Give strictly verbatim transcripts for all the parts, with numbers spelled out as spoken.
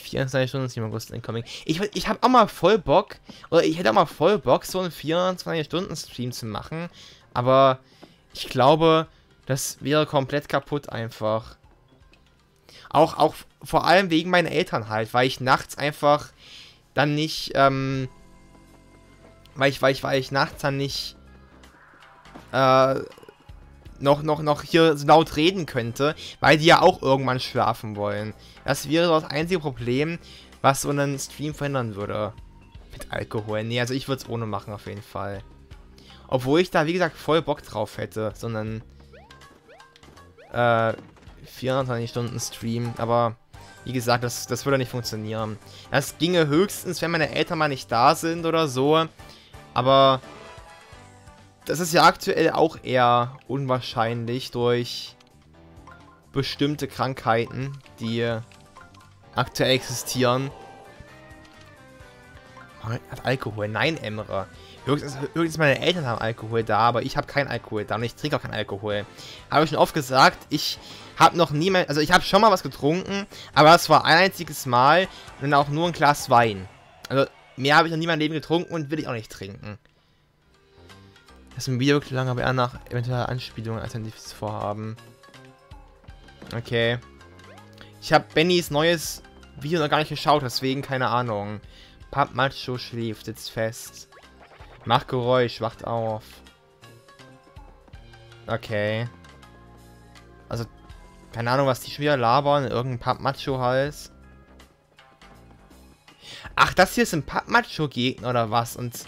vierundzwanzig Stunden Stream August incoming. Ich, ich habe auch mal voll Bock, oder ich hätte auch mal voll Bock, so einen vierundzwanzig Stunden Stream zu machen. Aber ich glaube, das wäre komplett kaputt einfach. Auch, auch vor allem wegen meinen Eltern halt, weil ich nachts einfach dann nicht, ähm, weil ich, weil ich, weil ich nachts dann nicht, äh, noch, noch, noch hier so laut reden könnte, weil die ja auch irgendwann schlafen wollen. Das wäre das einzige Problem, was so einen Stream verhindern würde. Mit Alkohol. Nee, also ich würde es ohne machen auf jeden Fall. Obwohl ich da, wie gesagt, voll Bock drauf hätte. So einen, äh, vierundzwanzig Stunden Stream. Aber, wie gesagt, das, das würde nicht funktionieren. Das ginge höchstens, wenn meine Eltern mal nicht da sind oder so. Aber das ist ja aktuell auch eher unwahrscheinlich durch bestimmte Krankheiten, die aktuell existieren. Hat Alkohol? Nein, Emre. Höchstens, höchstens meine Eltern haben Alkohol da, aber ich habe keinen Alkohol da und ich trinke auch keinen Alkohol. Habe ich schon oft gesagt, ich habe noch nie mehr, also ich habe schon mal was getrunken, aber das war ein einziges Mal und dann auch nur ein Glas Wein. Also mehr habe ich noch nie in meinem Leben getrunken und will ich auch nicht trinken. Das ist ein Video wirklich lang, aber eher nach eventueller Anspielung als ein tiefes Vorhaben. Okay. Ich habe Bennys neues Video noch gar nicht geschaut, deswegen keine Ahnung. Pap Macho schläft, sitzt fest. Macht Geräusch, wacht auf. Okay. Also, keine Ahnung, was die schon wieder labern. Irgendein Pap Macho Hals. Ach, das hier ist ein Pap Macho Gegner oder was? Und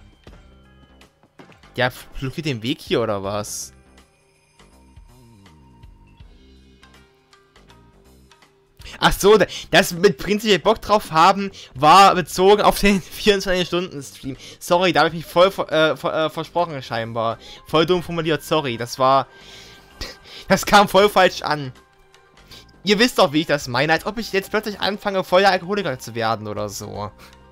ja, blockiert den Weg hier oder was? Ach so, das mit prinzipiell Bock drauf haben, war bezogen auf den vierundzwanzig Stunden Stream. Sorry, da habe ich mich voll äh, äh, versprochen scheinbar. Voll dumm formuliert, sorry. Das war... Das kam voll falsch an. Ihr wisst doch, wie ich das meine. Als ob ich jetzt plötzlich anfange, voll der Alkoholiker zu werden oder so.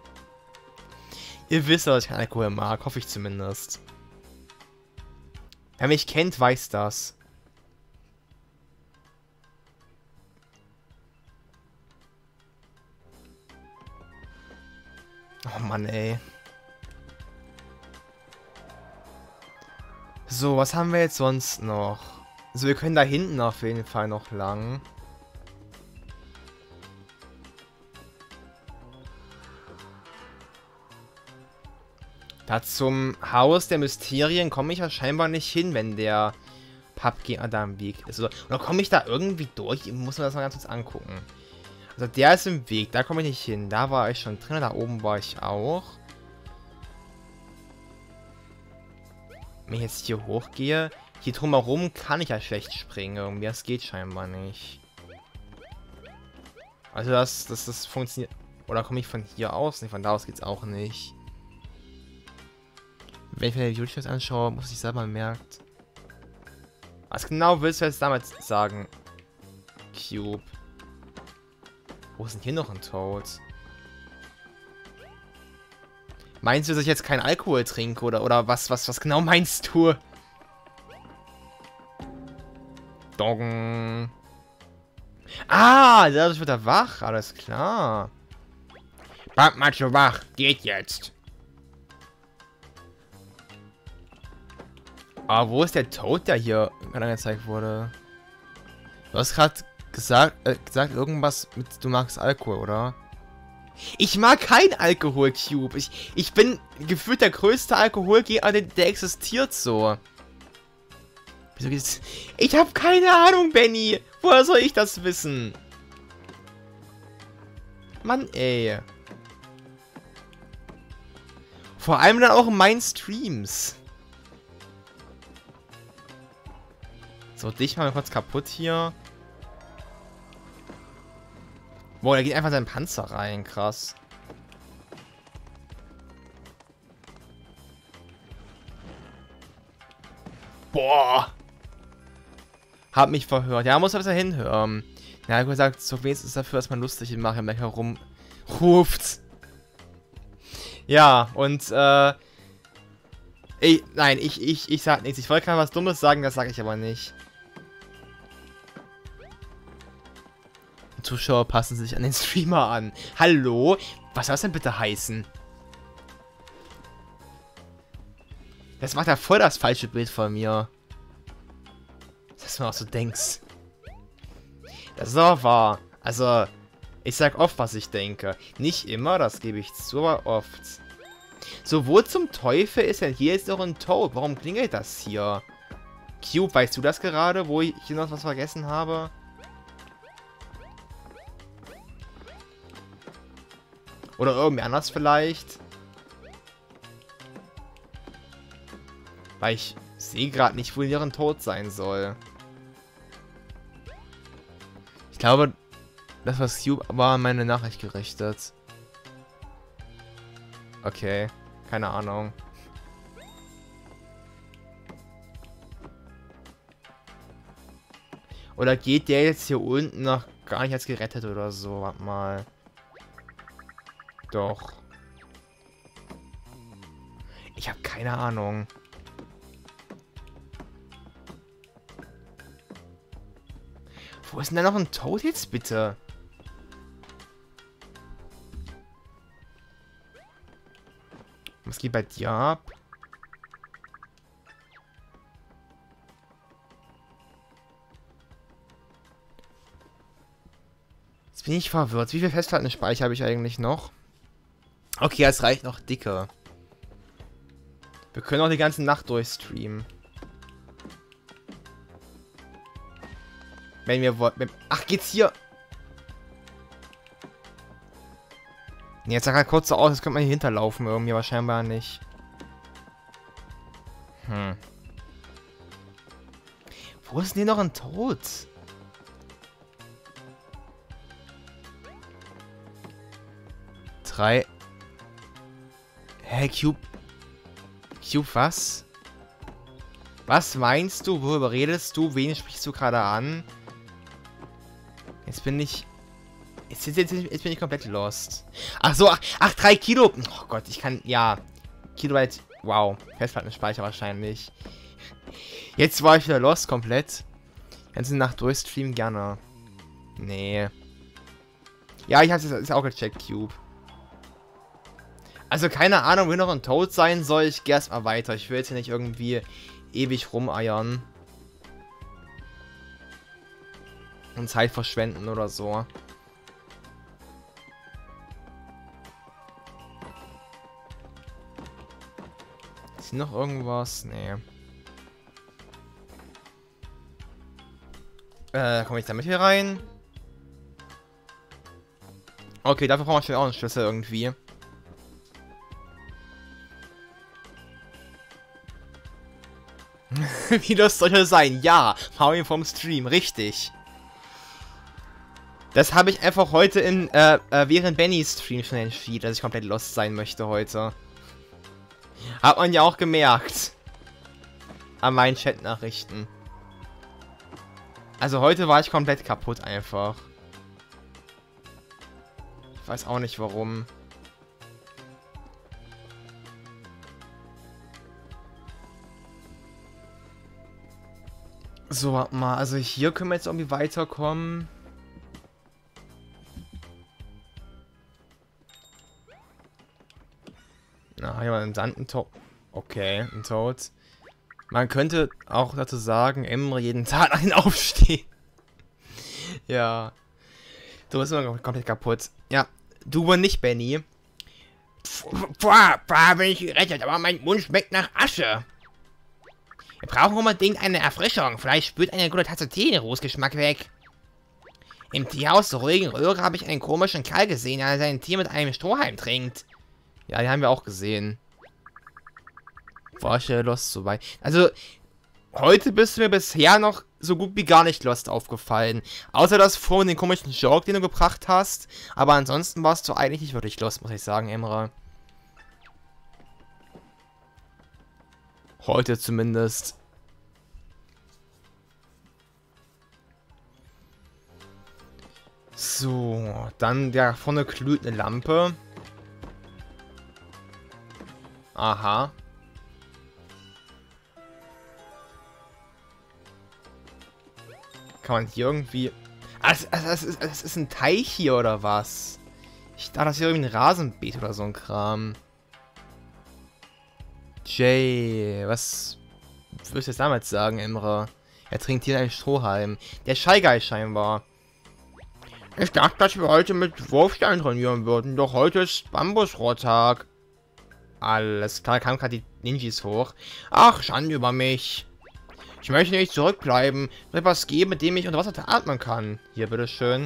Ihr wisst doch, dass ich keinen Alkohol mag. Hoffe ich zumindest. Wer mich kennt, weiß das. Oh Mann, ey. So, was haben wir jetzt sonst noch? Also wir können da hinten auf jeden Fall noch lang. Da zum Haus der Mysterien komme ich ja scheinbar nicht hin, wenn der Pappgegner da im Weg ist. Oder komme ich da irgendwie durch? Ich muss mir das mal ganz kurz angucken. Also der ist im Weg, da komme ich nicht hin. Da war ich schon drin, da oben war ich auch. Wenn ich jetzt hier hochgehe, hier drumherum kann ich ja schlecht springen irgendwie. Das geht scheinbar nicht. Also das, das, das funktioniert. Oder komme ich von hier aus? Nee, von da aus geht's auch nicht. Wenn ich mir die Videos anschaue, muss ich selber merkt. Was genau willst du jetzt damit sagen? Cube. Wo ist denn hier noch ein Toad? Meinst du, dass ich jetzt keinen Alkohol trinke? Oder, oder was, was, was genau meinst du? Doggen. Ah, dadurch wird er wach. Alles klar. Pap Macho wach. Geht jetzt. Aber wo ist der Toad, der hier gerade angezeigt wurde? Du hast gerade gesagt, äh, gesagt irgendwas mit, du magst Alkohol, oder? Ich mag kein Alkohol, Cube. Ich, ich bin gefühlt der größte Alkoholgegner, der, der existiert so. Wieso geht's? Ich habe keine Ahnung, Benny. Woher soll ich das wissen? Mann, ey. Vor allem dann auch in meinen Streams. So, dich mal kurz kaputt hier. Boah, der geht einfach in seinen Panzer rein. Krass. Boah. Hab mich verhört. Ja, muss er besser hinhören. Ja, er hat gesagt, so wenigstens dafür, dass man lustig macht, wenn man herumruft. Ja, und, äh... Ich, nein, ich, ich, ich sag nichts. Ich wollte gerade was Dummes sagen, das sage ich aber nicht. Zuschauer passen sich an den Streamer an. Hallo? Was soll das denn bitte heißen? Das macht ja voll das falsche Bild von mir. Dass du auch so denkst. Das ist auch wahr. Also, ich sag oft, was ich denke. Nicht immer, das gebe ich zu, aber oft. So, wo zum Teufel ist denn hier jetzt noch ein Toad? Warum klingelt das hier? Cube, weißt du das gerade, wo ich hier noch was vergessen habe? Oder irgendwie anders vielleicht? Weil ich sehe gerade nicht, wo deren Tod sein soll. Ich glaube, das war Cube, war an meine Nachricht gerichtet. Okay, keine Ahnung. Oder geht der jetzt hier unten noch gar nicht als gerettet oder so? Warte mal. Doch. Ich habe keine Ahnung. Wo ist denn da noch ein Toad jetzt bitte? Was geht bei dir ab? Jetzt bin ich verwirrt. Wie viel Festplattenspeicher habe ich eigentlich noch? Okay, es reicht noch dicke. Wir können auch die ganze Nacht durchstreamen. Wenn wir wollen. Ach, geht's hier? Nee, jetzt sah gerade kurz so aus, als könnte man hier hinterlaufen irgendwie, aber scheinbar nicht. Hm. Wo ist denn hier noch ein Tod? Drei. Hä, Cube? Cube, was? Was meinst du? Worüber redest du? Wen sprichst du gerade an? Jetzt bin ich... Jetzt, jetzt, jetzt, jetzt bin ich komplett lost. Ach so, ach, ach, drei Kilo. Oh Gott, ich kann... Ja. Kilobyte... Wow. Festplattenspeicher wahrscheinlich. Jetzt war ich wieder lost komplett. Ganze Nacht durchstreamen gerne. Nee. Ja, ich hab's jetzt auch gecheckt, Cube. Also keine Ahnung, wo noch ein Toad sein soll. Ich geh erstmal weiter. Ich will jetzt hier nicht irgendwie ewig rumeiern. Und Zeit verschwenden oder so. Ist hier noch irgendwas? Nee. Äh, komme ich damit hier rein? Okay, dafür brauchen wir auch einen Schlüssel irgendwie. Wie das sollte sein? Ja, Mario vom Stream, richtig. Das habe ich einfach heute in, äh, äh, während Bennys Stream schon entschieden, dass ich komplett lost sein möchte heute. Hat man ja auch gemerkt. An meinen Chat-Nachrichten. Also heute war ich komplett kaputt einfach. Ich weiß auch nicht warum. So, warte mal. Also hier können wir jetzt irgendwie weiterkommen. Na, hier mal einen Sand, ein Tod. Okay, ein Tod. Man könnte auch dazu sagen, Emre jeden Tag nach ihn aufstehen. Ja. Du bist immer komplett kaputt. Ja, du aber nicht, Benny. Boah, boah, bin ich gerettet, aber mein Mund schmeckt nach Asche. Wir brauchen unbedingt eine Erfrischung. Vielleicht spürt eine gute Tasse Tee den Rußgeschmack weg. Im Teehaus zur ruhigen Röhre habe ich einen komischen Kerl gesehen, der seinen Tee mit einem Strohhalm trinkt. Ja, die haben wir auch gesehen. War ich ja lost so weit. Also, heute bist du mir bisher noch so gut wie gar nicht lost aufgefallen. Außer das vorhin den komischen Joke, den du gebracht hast. Aber ansonsten warst du eigentlich nicht wirklich lost, muss ich sagen, Emre. Heute zumindest. So, dann da vorne glüht eine Lampe. Aha. Kann man hier irgendwie... Also, also, das, ist, das ist ein Teich hier, oder was? Ich dachte, das ist irgendwie ein Rasenbeet oder so ein Kram. Jay, was würdest du jetzt damals sagen, Imre? Er trinkt hier einen Strohhalm. Der Shy Guy scheinbar. Ich dachte, dass wir heute mit Wurfstein trainieren würden, doch heute ist Bambusrohrtag. Alles klar, kamen gerade die Ninjas hoch. Ach, Schande über mich. Ich möchte nicht zurückbleiben, nur etwas geben, mit dem ich unter Wasser atmen kann. Hier, bitteschön.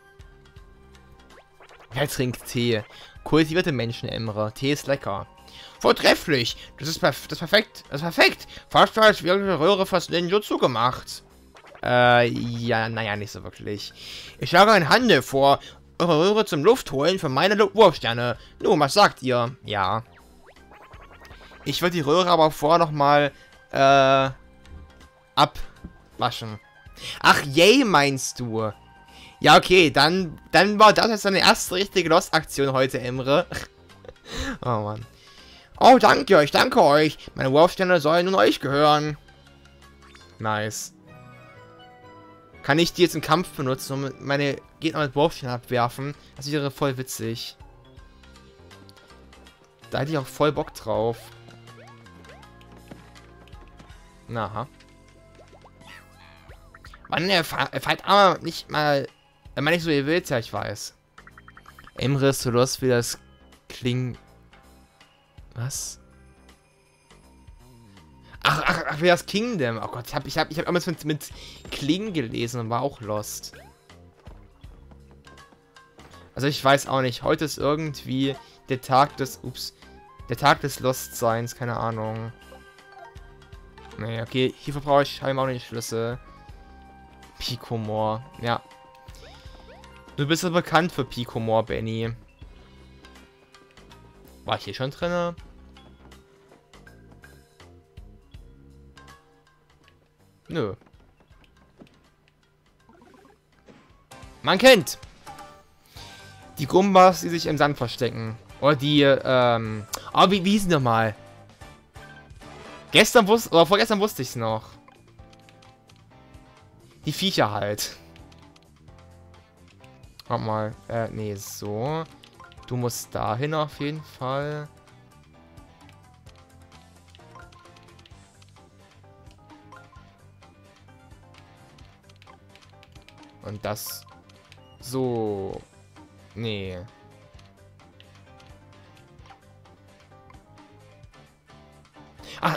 Wer trinkt Tee? Kultivierte Menschen, Emre. Tee ist lecker. Vortrefflich! Das ist, perf das ist perfekt. Das ist perfekt. Fast als wäre die Röhre fast Ninjutsu gemacht. Äh, ja, naja, nicht so wirklich. Ich schlage ein Handel vor, eure Röhre zum Luftholen für meine Wurfsterne. Nun, was sagt ihr? Ja. Ich würde die Röhre aber vorher nochmal, äh, abwaschen. Ach, yay, meinst du? Ja, okay, dann, dann war das jetzt deine erste richtige Lost-Aktion heute, Emre. Oh, Mann. Oh, danke euch, danke euch. Meine Wurfsterne sollen nun euch gehören. Nice. Kann ich die jetzt im Kampf benutzen und meine Gegner mit Wurfsterne abwerfen? Das wäre voll witzig. Da hätte ich auch voll Bock drauf. Na. Mann, er fällt aber nicht mal... Er meint nicht so, ihr willst, ja, ich weiß. Emre ist so los wie das Kling... Was? Ach, ach, ach, wie das Kingdom. Oh Gott, ich habe ich hab, ich hab irgendwas mit, mit Kling gelesen und war auch lost. Also ich weiß auch nicht. Heute ist irgendwie der Tag des... Ups. Der Tag des Lost-Seins, keine Ahnung. Nee, okay, hierfür brauche ich scheinbar auch nicht Schlüssel. Picomore, ja. Du bist ja bekannt für Picomore, Benny. War ich hier schon drin? Nö. Man kennt die Gumbas, die sich im Sand verstecken. Oder die, ähm... Oh, wie, wie hieß die nochmal? Gestern wusste... Oder vorgestern wusste ich es noch. Die Viecher halt. Warte mal. Äh, nee, so. Du musst dahin auf jeden Fall. Und das... So... Nee. Ah.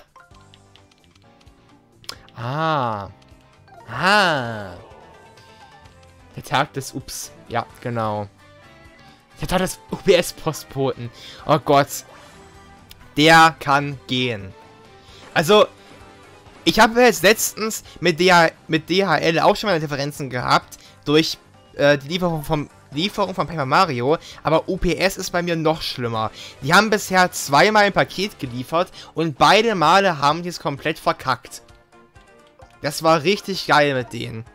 Ah. Ah. Der Tag des Ups. Ja, genau. Der Tag des U P S-Postboten. Oh Gott. Der kann gehen. Also, ich habe jetzt letztens mit, D mit D H L auch schon mal Differenzen gehabt. Durch äh, die Lieferung vom Lieferung von Paper Mario, aber U P S ist bei mir noch schlimmer. Die haben bisher zweimal ein Paket geliefert und beide Male haben die es komplett verkackt. Das war richtig geil mit denen.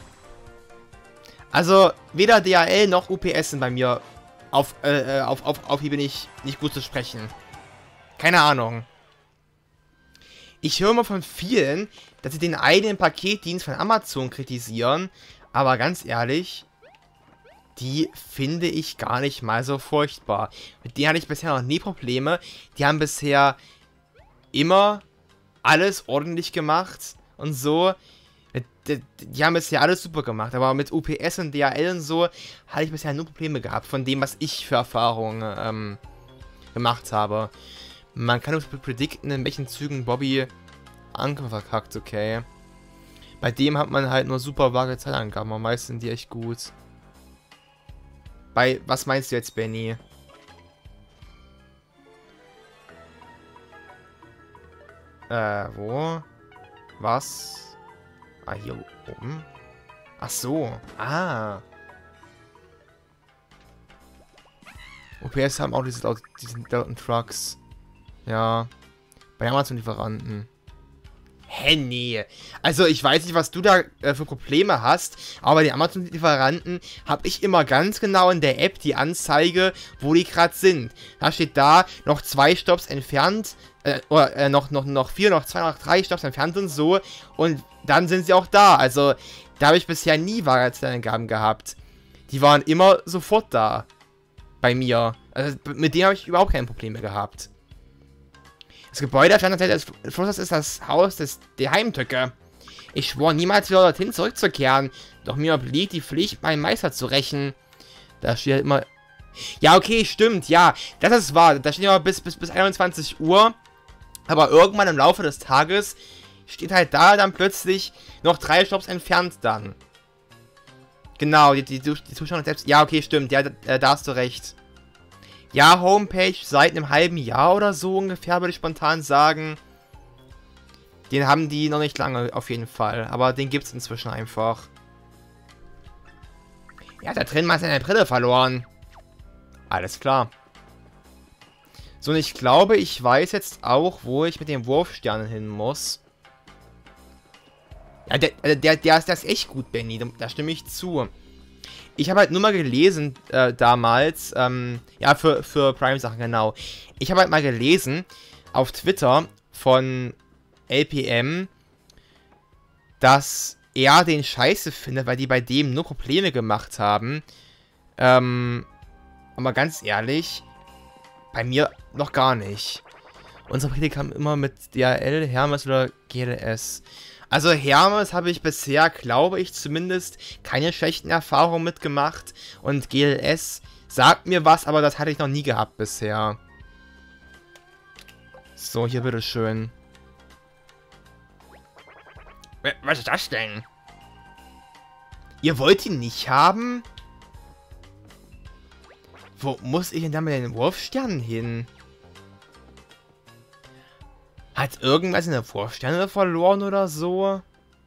Also, weder D H L noch U P S sind bei mir auf, äh, auf, auf, auf hier bin ich nicht gut zu sprechen. Keine Ahnung. Ich höre mal von vielen, dass sie den eigenen Paketdienst von Amazon kritisieren, aber ganz ehrlich... Die finde ich gar nicht mal so furchtbar. Mit denen hatte ich bisher noch nie Probleme. Die haben bisher immer alles ordentlich gemacht und so. Die, die haben bisher alles super gemacht. Aber mit U P S und D H L und so hatte ich bisher nur Probleme gehabt. Von dem, was ich für Erfahrungen ähm, gemacht habe. Man kann nur predikten, in welchen Zügen Bobby Anker verkackt, okay. Bei dem hat man halt nur super vage Zeitangaben. Am meisten sind die echt gut. Bei, was meinst du jetzt, Benny? Äh, wo? Was? Ah, hier oben? Ach so. Ah. U P S haben auch diese, laut, diese lauten Trucks. Ja. Bei Amazon-Lieferanten. Hä, nee. Also, ich weiß nicht, was du da äh, für Probleme hast, aber bei den Amazon-Lieferanten habe ich immer ganz genau in der App die Anzeige, wo die gerade sind. Da steht da, noch zwei Stops entfernt, äh, oder äh, noch, noch, noch vier, noch zwei, noch drei Stops entfernt und so. Und dann sind sie auch da. Also, Da habe ich bisher nie Wahrheitseingaben gehabt. Die waren immer sofort da. Bei mir. Also mit denen habe ich überhaupt keine Probleme gehabt. Das Gebäude auf der anderen Seite des Flusses ist das Haus des, der Heimtücke. Ich schwor niemals wieder dorthin zurückzukehren. Doch mir obliegt die Pflicht, meinen Meister zu rächen. Da steht halt immer... Ja, okay, stimmt, ja. Das ist wahr. Da steht immer bis, bis, bis einundzwanzig Uhr. Aber irgendwann im Laufe des Tages steht halt da dann plötzlich noch drei Stops entfernt dann. Genau, die, die, die Zuschauer selbst... Ja, okay, stimmt. Ja, da, da hast du recht. Ja, Homepage seit einem halben Jahr oder so ungefähr, würde ich spontan sagen. Den haben die noch nicht lange, auf jeden Fall. Aber den gibt es inzwischen einfach. Ja, da drin mal seine Brille verloren. Alles klar. So, und ich glaube, ich weiß jetzt auch, wo ich mit den Wurfsternen hin muss. Ja, der, der, der, der, ist, der ist echt gut, Benny. Da, da stimme ich zu. Ich habe halt nur mal gelesen, äh, damals, ähm, ja, für, für Prime-Sachen, genau. Ich habe halt mal gelesen, auf Twitter von L P M, dass er den scheiße findet, weil die bei dem nur Probleme gemacht haben. Ähm, aber ganz ehrlich, bei mir noch gar nicht. Unsere Kritik haben immer mit D H L, Hermes oder G L S. Also Hermes habe ich bisher, glaube ich zumindest, keine schlechten Erfahrungen mitgemacht. Und G L S sagt mir was, aber das hatte ich noch nie gehabt bisher. So, hier bitteschön. Was ist das denn? Ihr wollt ihn nicht haben? Wo muss ich denn da mit den Wurfsternen hin? Hat irgendwas in der Wurfsterne verloren oder so?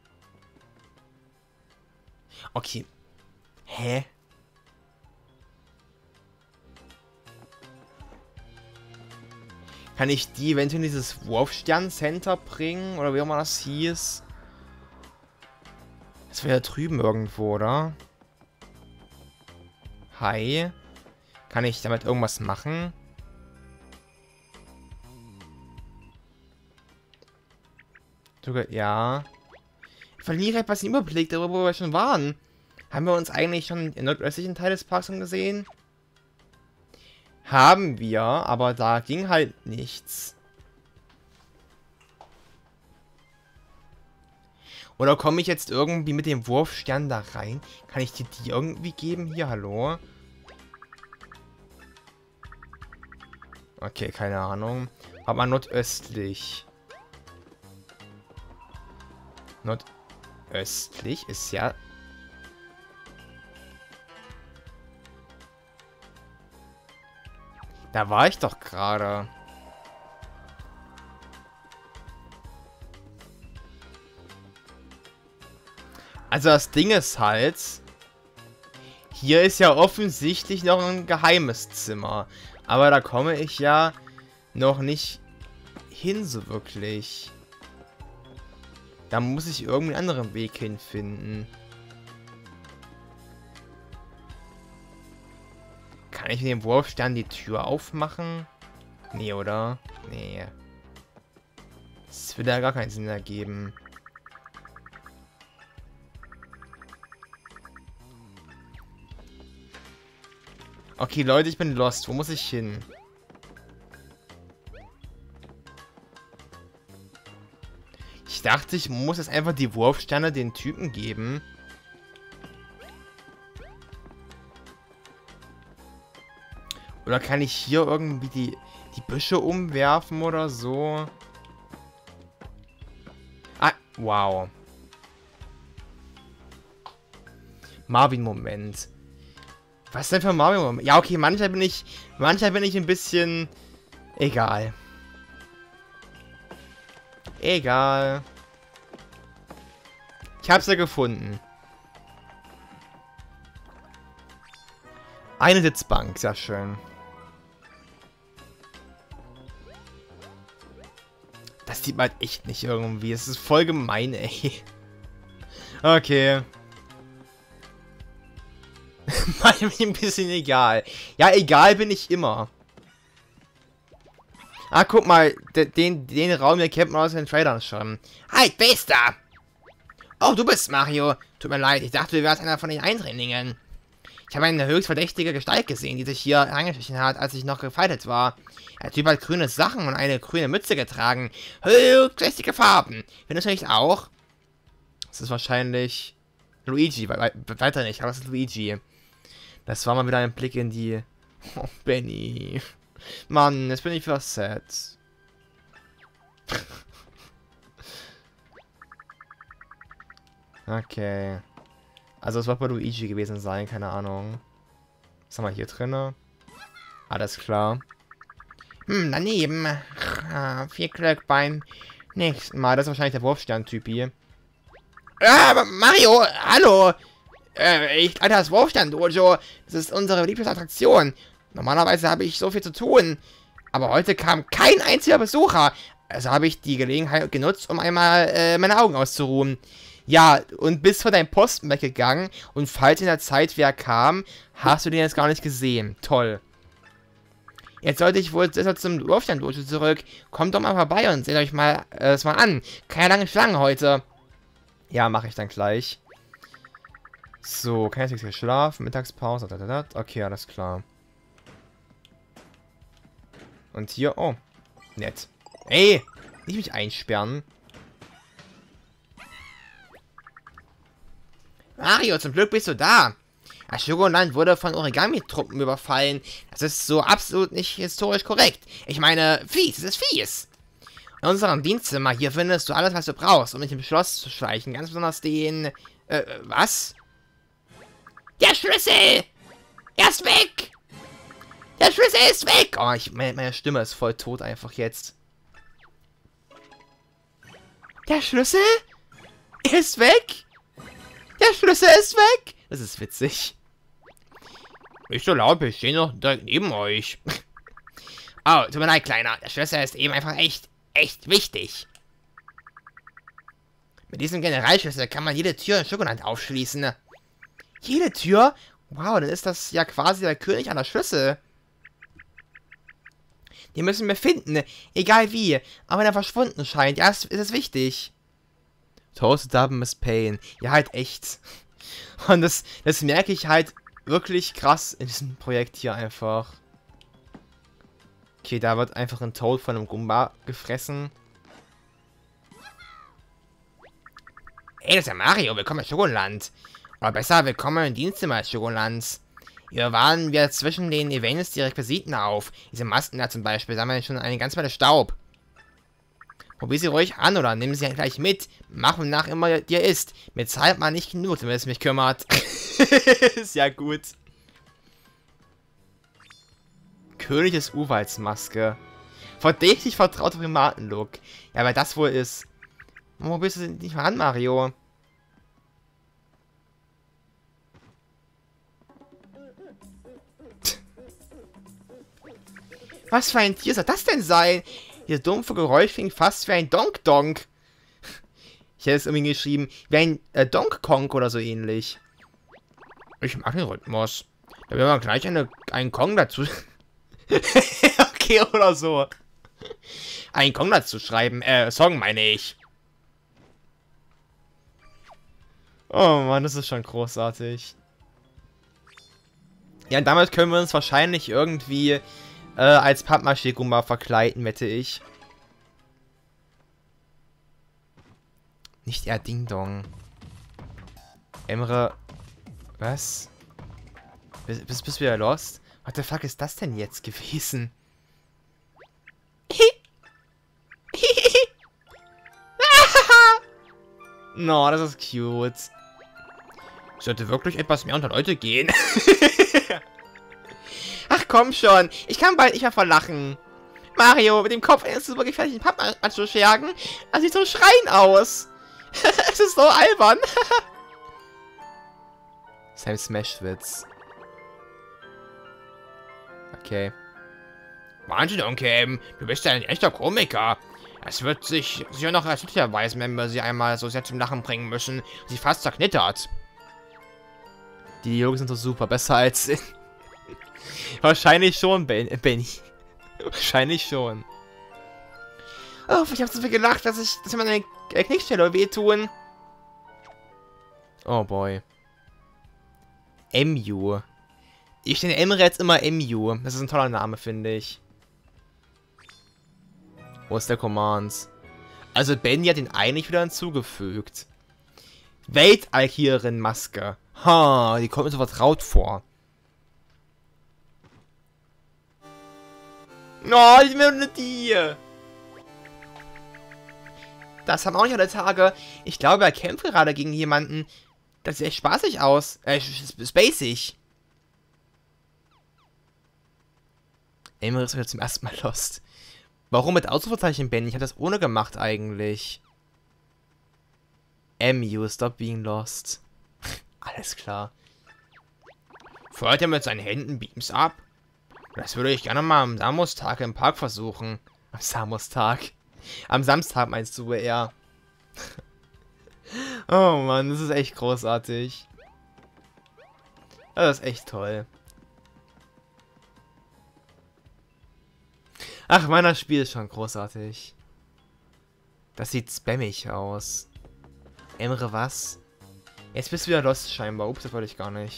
Okay. Hä? Kann ich die eventuell in dieses Wurfstern-Center bringen? Oder wie auch immer das hieß? Das wäre ja drüben irgendwo, oder? Hi. Kann ich damit irgendwas machen? Sogar, ja. Ich verliere etwas den Überblick darüber, wo wir schon waren. Haben wir uns eigentlich schon im nordöstlichen Teil des Parks gesehen? Haben wir, aber da ging halt nichts. Oder komme ich jetzt irgendwie mit dem Wurfstern da rein? Kann ich dir die irgendwie geben? Hier, hallo? Okay, keine Ahnung. Aber nordöstlich. Nordöstlich ist ja... Da war ich doch gerade. Also das Ding ist halt... Hier ist ja offensichtlich noch ein geheimes Zimmer. Aber da komme ich ja noch nicht hin so wirklich. Da muss ich irgendwie einen anderen Weg hinfinden. Kann ich mit dem Wurfstern die Tür aufmachen? Nee, oder? Nee. Das würde ja gar keinen Sinn ergeben. Okay, Leute, ich bin lost. Wo muss ich hin? Ich dachte, ich muss jetzt einfach die Wurfsterne den Typen geben. Oder kann ich hier irgendwie die, die Büsche umwerfen oder so? Ah, wow. Marvin-Moment. Was denn für ein Marvin-Moment? Ja, okay, manchmal bin ich, manchmal bin ich ein bisschen... Egal. Egal. Ich hab's ja gefunden. Eine Sitzbank, sehr schön. Das sieht man halt echt nicht irgendwie. Es ist voll gemein, ey. Okay. Mal mir ein bisschen egal. Ja, egal bin ich immer. Ah, guck mal. Den, den Raum hier kennt man aus den Trailern schon. Hi, wer ist da? Oh, du bist Mario. Tut mir leid, ich dachte, du wärst einer von den Eindringlingen. Ich habe eine höchst verdächtige Gestalt gesehen, die sich hier reingeschlichen hat, als ich noch gefightet war. Der Typ hat grüne Sachen und eine grüne Mütze getragen. Höchst lästige Farben. Findest du nicht auch? Das ist wahrscheinlich Luigi, we we weiter nicht, aber es ist Luigi. Das war mal wieder ein Blick in die... Oh, Benny. Mann, jetzt bin ich wieder sad. Okay. Also es wird bei Luigi gewesen sein, keine Ahnung. Was haben wir hier drin? Alles klar. Hm, daneben. Ah, viel Glück beim nächsten Mal. Das ist wahrscheinlich der Wurfstern-Typ hier. Ah, Mario, hallo! Äh, ich leite das Wurfstern-Dojo. Das ist unsere Lieblingsattraktion. Normalerweise habe ich so viel zu tun. Aber heute kam kein einziger Besucher. Also habe ich die Gelegenheit genutzt, um einmal äh, meine Augen auszuruhen. Ja, und bist von deinem Posten weggegangen. Und falls in der Zeit wer kam, hast du den jetzt gar nicht gesehen. Toll. Jetzt sollte ich wohl deshalb zum Wurfstern-Dojo zurück. Kommt doch mal vorbei und seht euch mal äh, das mal an. Keine lange Schlange heute. Ja, mache ich dann gleich. So, kann ich jetzt hier schlafen? Mittagspause. Da, da, da. Okay, alles klar. Und hier, oh. Nett. Ey, nicht mich einsperren. Mario, zum Glück bist du da. Das Shogunland wurde von Origami-Truppen überfallen. Das ist so absolut nicht historisch korrekt. Ich meine, fies, es ist fies. In unserem Dienstzimmer hier findest du alles, was du brauchst, um dich im Schloss zu schleichen. Ganz besonders den... Äh, was? Der Schlüssel! Er ist weg! Der Schlüssel ist weg! Oh, ich, meine, meine Stimme ist voll tot einfach jetzt. Der Schlüssel? Er ist weg? Der Schlüssel ist weg! Das ist witzig. Nicht so laut, ich stehe noch direkt neben euch. Oh, tut mir leid, Kleiner. Der Schlüssel ist eben einfach echt, echt wichtig. Mit diesem Generalschlüssel kann man jede Tür in Shogunland aufschließen. Jede Tür? Wow, dann ist das ja quasi der König aller Schlüssel. Die müssen wir finden, egal wie. Aber wenn er verschwunden scheint, ja, ist, ist es wichtig. Toasted Double Miss Pain. Ja, halt echt. Und das, das merke ich halt wirklich krass in diesem Projekt hier einfach. Okay, da wird einfach ein Toad von einem Goomba gefressen. Ey, das ist ja Mario. Willkommen in Shogunland. Oder besser, willkommen im Dienstzimmer des Shogunlands. Hier waren wir zwischen den Events die Requisiten auf. Diese Masken da zum Beispiel sammeln schon eine ganze Menge Staub. Probier sie ruhig an oder nimm sie gleich mit. Mach und nach immer dir ist. Mir zahlt man nicht genug, wenn es mich kümmert. Ist ja gut. König des Urwalds Maske. Verdächtig vertrauter Primaten-Look. Ja, aber das wohl ist. Wo bist du denn nicht mal an, Mario? Was für ein Tier soll das denn sein? Ihr dumpfe Geräusch klingt fast wie ein Donk-Donk. Ich hätte es irgendwie geschrieben, wie ein äh, Donk Kong oder so ähnlich. Ich mag den Rhythmus. Da werden wir gleich eine, einen Kong dazu... Okay, oder so. Einen Kong dazu schreiben. Äh, Song meine ich. Oh Mann, das ist schon großartig. Ja, und damit können wir uns wahrscheinlich irgendwie äh, als Pappmaché-Goomba verkleiden, wette ich. Nicht er Ding Dong. Emre. Was? Bist, bist, bist du wieder lost? What the fuck ist das denn jetzt gewesen? No, das ist cute. Ich sollte wirklich etwas mehr unter Leute gehen. Ach komm schon, ich kann bald nicht mehr verlachen. Mario, mit dem Kopf eines super gefährlichen Pappmaché-Schergen, er sieht so schreien aus. Es ist so albern. Sam Smash-Witz. Okay. Wahnsinn, Onkel, du bist ja ein echter Komiker. Es wird sich sicher noch als nützlich erweisen, wenn wir sie einmal so sehr zum Lachen bringen müssen. Sie fast zerknittert. Die Dialoge sind so super, besser als in... Wahrscheinlich schon, Ben Benny. Wahrscheinlich schon. Oh, ich habe so viel gelacht, dass ich, dass mir meine Knickstelle wehtun. Oh boy. M U. Ich nenne Emre jetzt immer M U. Das ist ein toller Name, finde ich. Wo ist der Command? Also Benny hat ihn eigentlich wieder hinzugefügt. Weltalkierin Maske. Ha, die kommt mir so vertraut vor. Oh, ich will nur die. Das haben auch nicht alle Tage. Ich glaube, er kämpft gerade gegen jemanden. Das sieht echt spaßig aus. Äh, spacig. Emre ist wieder zum ersten Mal lost. Warum mit Ausrufezeichen, Benny? Ich hatte das ohne gemacht eigentlich. M U, stop being lost. Alles klar. Feuert er mit seinen Händen Beams ab? Das würde ich gerne mal am Samstag im Park versuchen. Am Samstag. Am Samstag meinst du eher. Oh Mann, das ist echt großartig. Das ist echt toll. Ach, meiner Spiel ist schon großartig. Das sieht spammig aus. Emre, was? Jetzt bist du wieder lost scheinbar. Ups, das wollte ich gar nicht.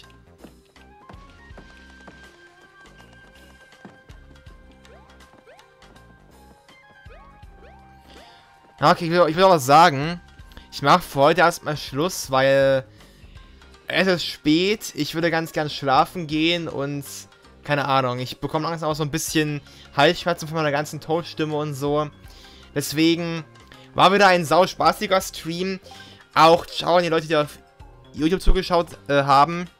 Okay, ich will, ich will auch was sagen. Ich mache für heute erstmal Schluss, weil es ist spät. Ich würde ganz gern schlafen gehen und keine Ahnung. Ich bekomme langsam auch so ein bisschen Halsschmerzen von meiner ganzen Tonstimme und so. Deswegen war wieder ein sau spaßiger Stream. Auch schauen die Leute, die auf YouTube zugeschaut äh, haben.